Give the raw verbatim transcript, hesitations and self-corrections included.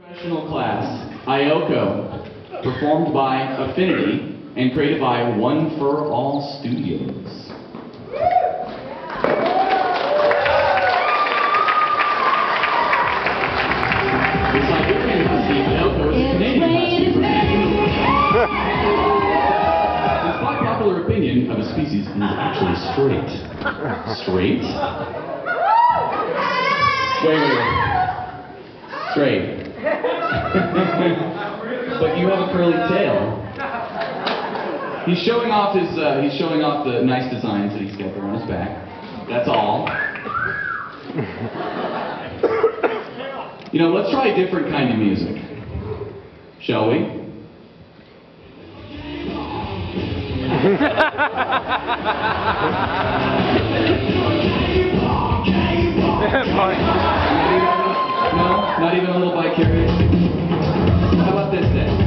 Professional class, Ayoko, performed by Affinity and created by One for All Studios. It's like your favorite Steve Ayoko is a Canadian class. Despite popular opinion of a species is actually straight. Straight? Wait, wait, wait. Straight. But you have a curly tail. He's showing off his, uh, he's showing off the nice designs that he's got there on his back. That's all. You know, let's try a different kind of music. Shall we? No? Not even a little vicarious? How about this then?